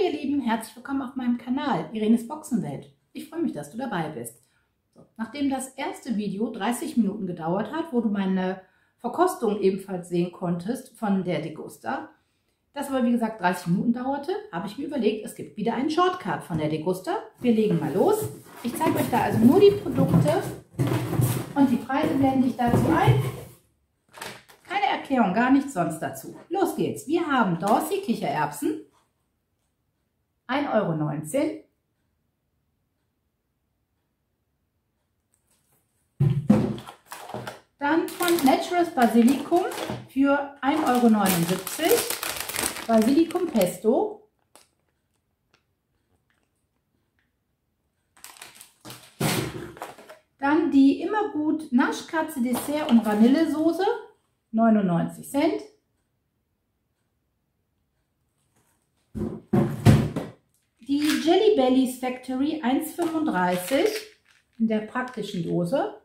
ihr Lieben, herzlich willkommen auf meinem Kanal Irenes Boxenwelt. Ich freue mich, dass du dabei bist. So, nachdem das erste Video 30 Minuten gedauert hat, wo du meine Verkostung ebenfalls sehen konntest von der Degusta, das aber wie gesagt 30 Minuten dauerte, habe ich mir überlegt, es gibt wieder einen Shortcut von der Degusta. Wir legen mal los. Ich zeige euch da also nur die Produkte und die Preise blende ich dazu ein. Keine Erklärung, gar nichts sonst dazu. Los geht's. Wir haben Dorsey Kichererbsen, 1,19 €. Dann von Naturals Basilikum für 1,79 €. Basilikum Pesto. Dann die Immergut Naschkatze Dessert und Vanillesoße, 99 Cent. Die Jelly Bellies Factory 1,35 € in der praktischen Dose.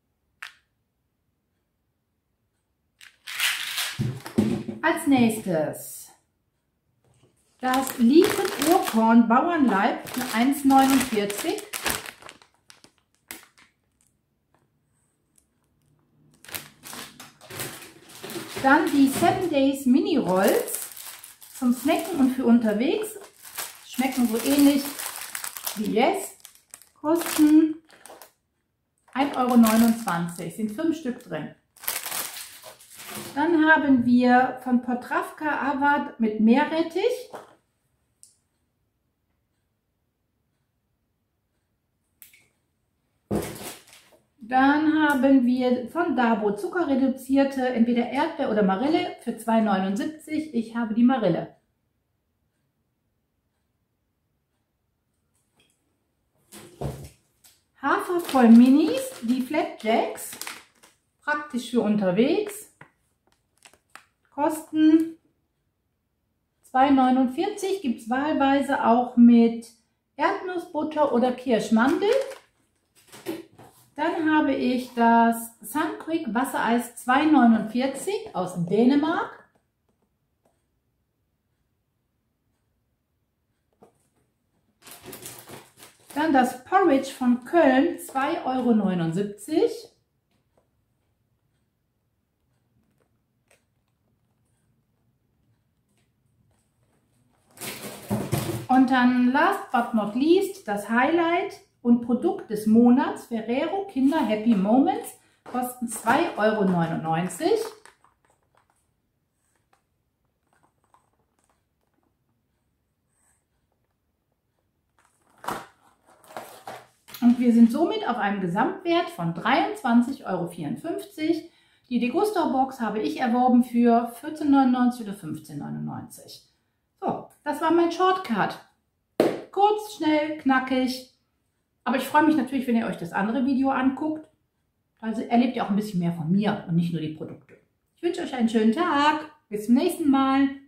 Als nächstes das Liquid Urkorn Bauernleib für 1,49 €. Dann die 7 Days Mini Rolls zum Snacken und für unterwegs. Schmecken so ähnlich wie Yes. Kosten 1,29 €. Sind 5 Stück drin. Dann haben wir von Potravka Avad mit Meerrettich. Dann haben wir von Dabo zuckerreduzierte, entweder Erdbeer oder Marille für 2,79 €. Ich habe die Marille. Hafervoll Minis, die Flapjacks, praktisch für unterwegs. Kosten 2,49 €. Gibt es wahlweise auch mit Erdnussbutter oder Kirschmandel. Dann habe ich das Sunquick Wassereis 2,49 € aus Dänemark. Dann das Porridge von Köln, 2,79 €. Und dann last but not least das Highlight und Produkt des Monats, Ferrero Kinder Happy Moments, kosten 2,99 €. Und wir sind somit auf einem Gesamtwert von 23,54 €. Die Degusta Box habe ich erworben für 14,99 € oder 15,99 €. So, das war mein Shortcut. Kurz, schnell, knackig. Aber ich freue mich natürlich, wenn ihr euch das andere Video anguckt. Also erlebt ihr auch ein bisschen mehr von mir und nicht nur die Produkte. Ich wünsche euch einen schönen Tag. Bis zum nächsten Mal.